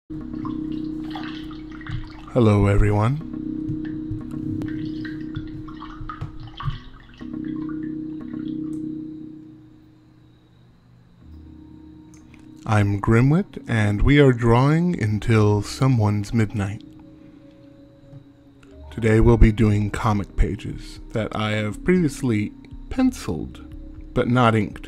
Hello, everyone. I'm Grimwit, and we are drawing until someone's midnight. Today we'll be doing comic pages that I have previously penciled, but not inked.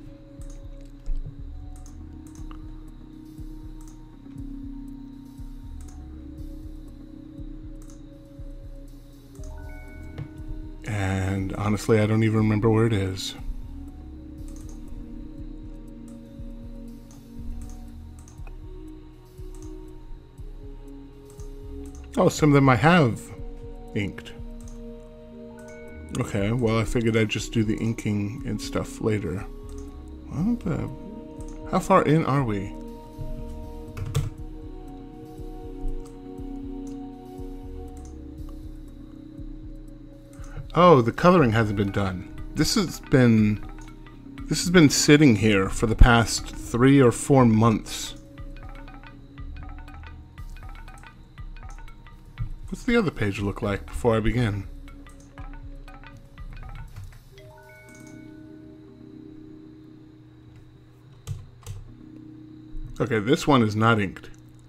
And honestly, I don't even remember where it is. Oh, some of them I have inked. Okay, well, I figured I'd just do the inking and stuff later. Well, how far in are we? Oh, the coloring hasn't been done. This has been sitting here for the past 3 or 4 months. What's the other page look like before I begin? Okay, this one is not inked.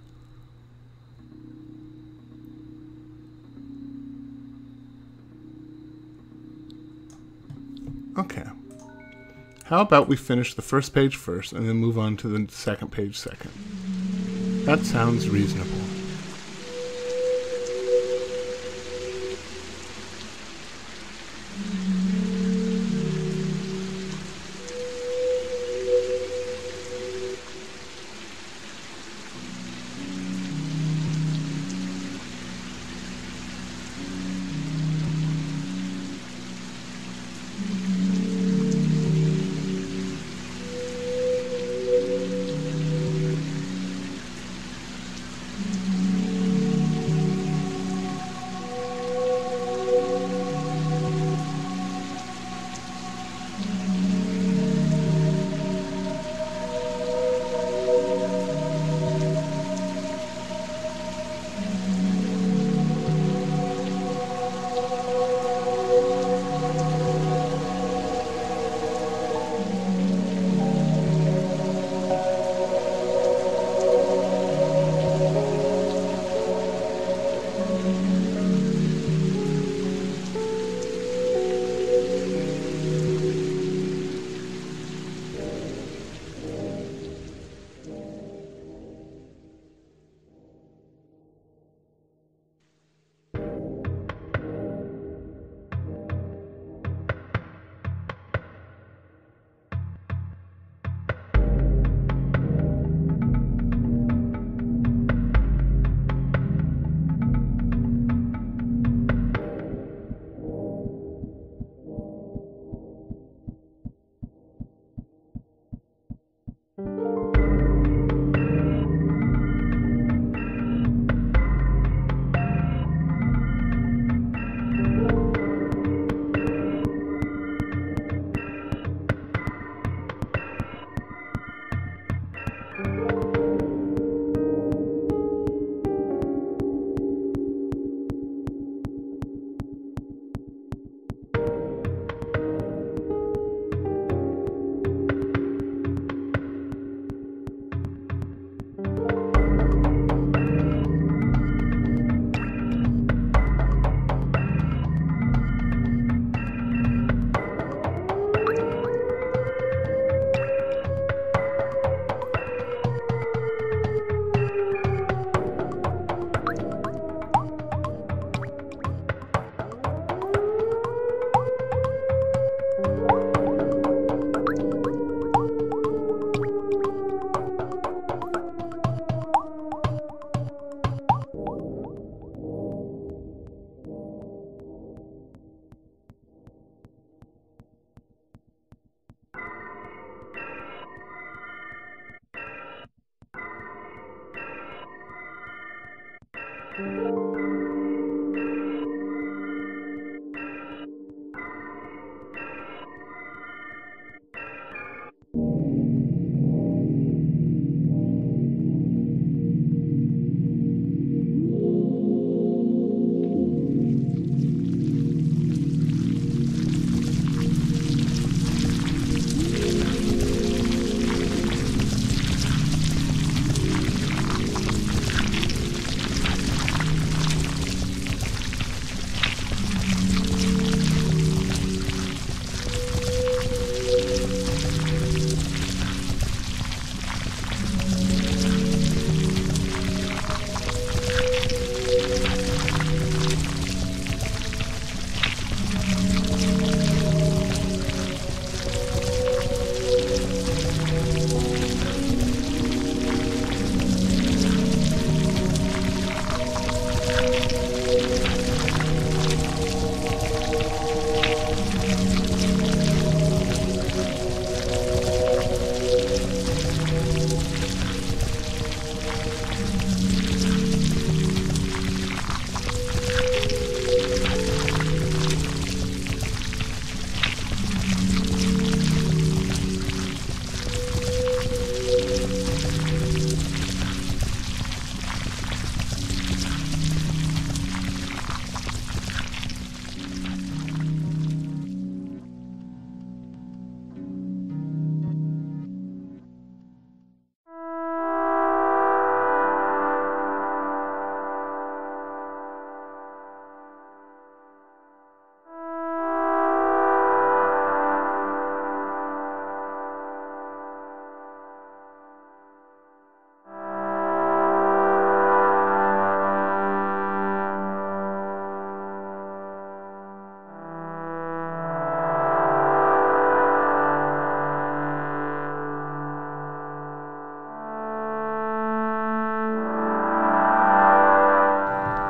Okay. How about we finish the first page first and then move on to the second page second? That sounds reasonable.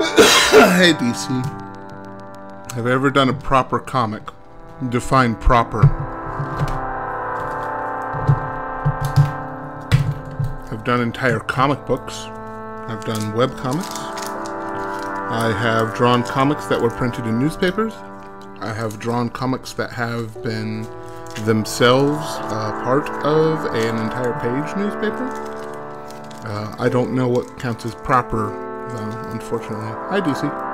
Hey, DC. Have I ever done a proper comic? Define proper. I've done entire comic books. I've done web comics. I have drawn comics that were printed in newspapers. I have drawn comics that have been themselves part of an entire page newspaper. I don't know what counts as proper, though, unfortunately. Hi, DC.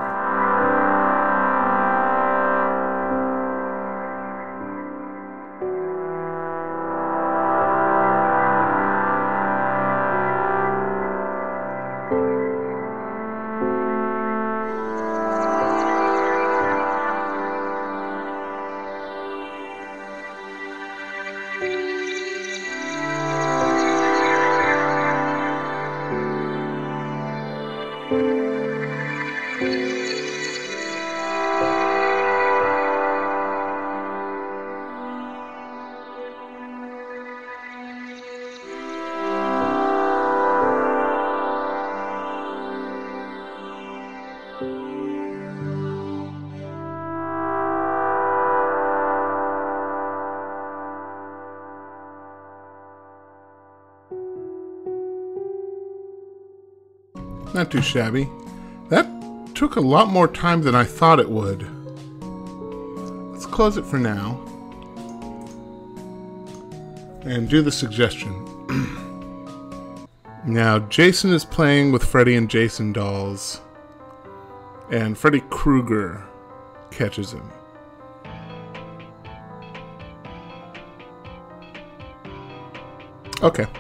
Not too shabby. That took a lot more time than I thought it would. Let's close it for now. And do the suggestion. Now, Jason is playing with Freddy and Jason dolls. And Freddy Krueger catches him. Okay.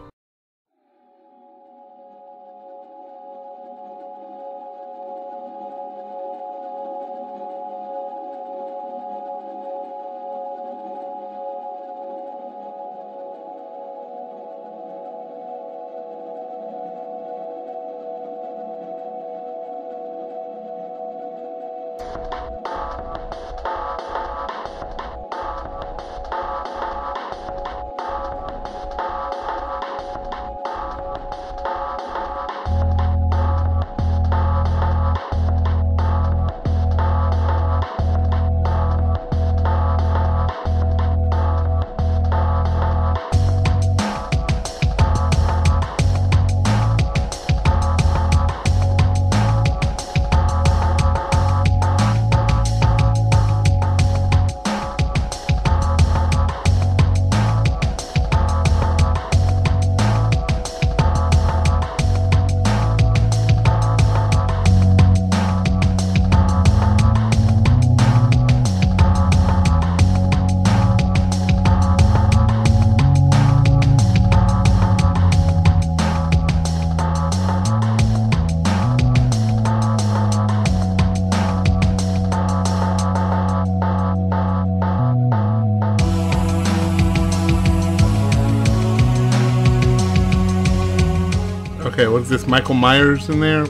Okay, what's this, Michael Myers in there?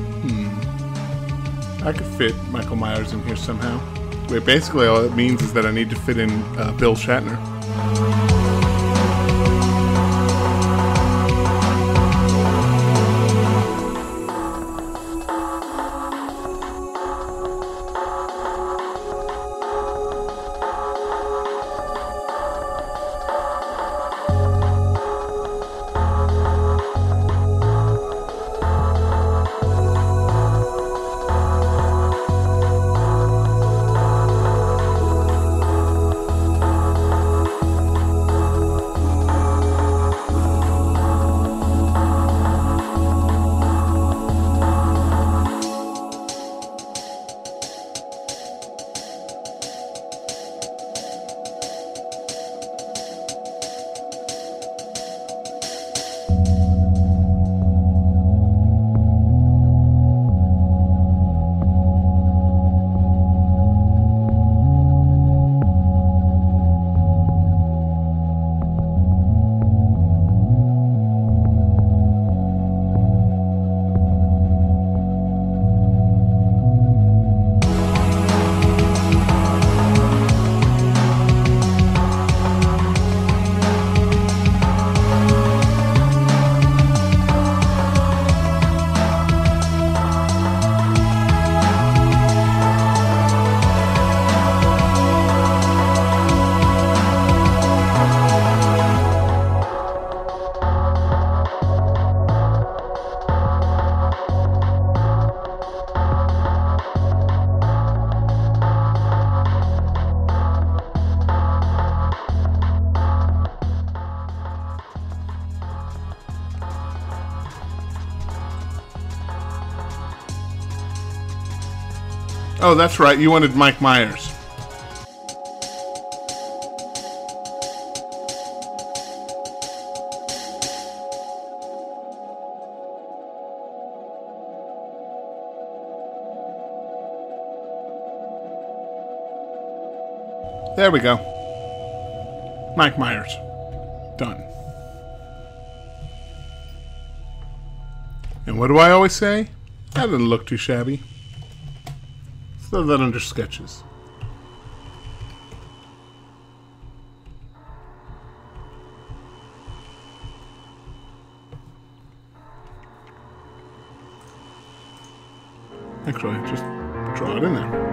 I could fit Michael Myers in here somehow. Wait, basically all it means is that I need to fit in Bill Shatner. Oh, that's right. You wanted Mike Myers. There we go. Mike Myers. Done. And what do I always say? That didn't look too shabby. Throw that under sketches. Actually, just draw it in there.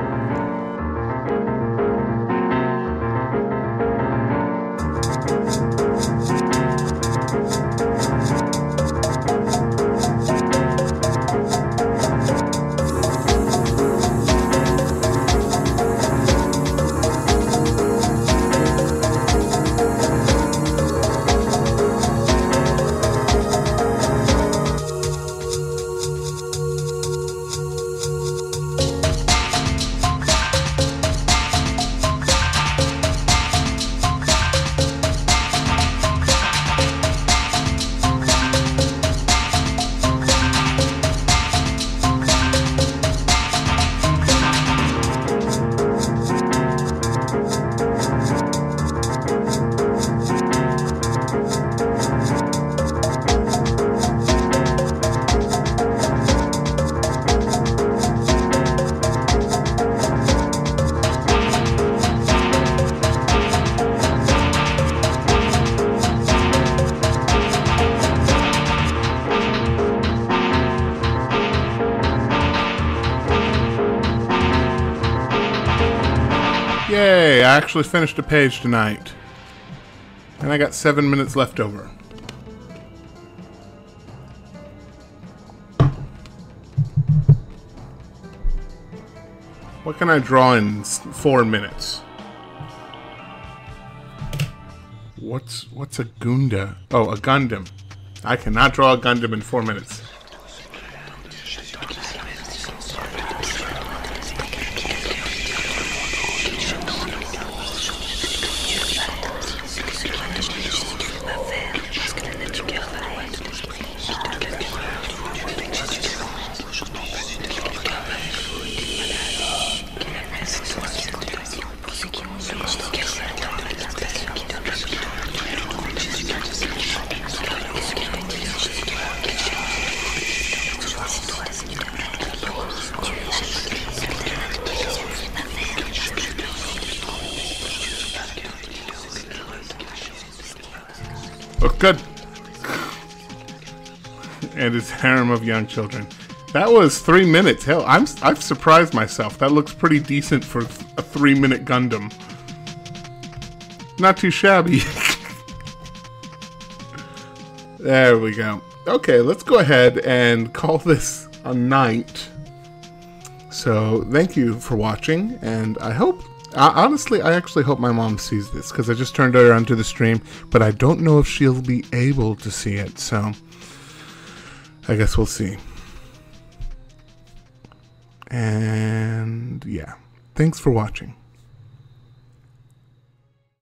Yay, I actually finished a page tonight. And I got 7 minutes left over. What can I draw in 4 minutes? What's a Gunda? Oh, a Gundam. I cannot draw a Gundam in 4 minutes. Look good. And his harem of young children. That was 3 minutes. Hell, I've surprised myself. That looks pretty decent for a 3-minute Gundam. Not too shabby. There we go. Okay, let's go ahead and call this a night. So, thank you for watching, and I hope... honestly, I actually hope my mom sees this, because I just turned her onto the stream, but I don't know if she'll be able to see it, so I guess we'll see. And yeah, thanks for watching.